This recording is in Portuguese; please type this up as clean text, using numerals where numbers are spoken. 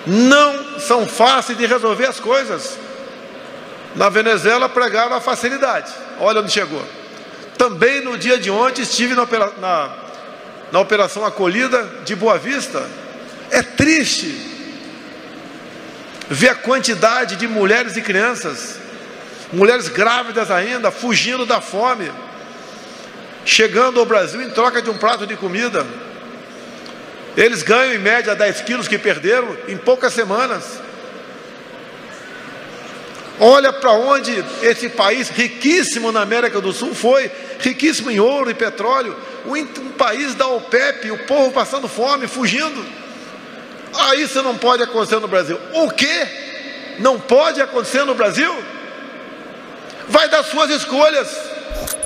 não são fáceis de resolver as coisas. Na Venezuela pregaram a facilidade, olha onde chegou. Também no dia de ontem estive na Operação Acolhida de Boa Vista. É triste ver a quantidade de mulheres e crianças, mulheres grávidas ainda, fugindo da fome, chegando ao Brasil em troca de um prato de comida. Eles ganham em média 10 quilos que perderam em poucas semanas. Olha para onde esse país riquíssimo na América do Sul foi, riquíssimo em ouro e petróleo, um país da OPEP, o povo passando fome, fugindo. Isso não pode acontecer no Brasil. O que não pode acontecer no Brasil? Vai das suas escolhas.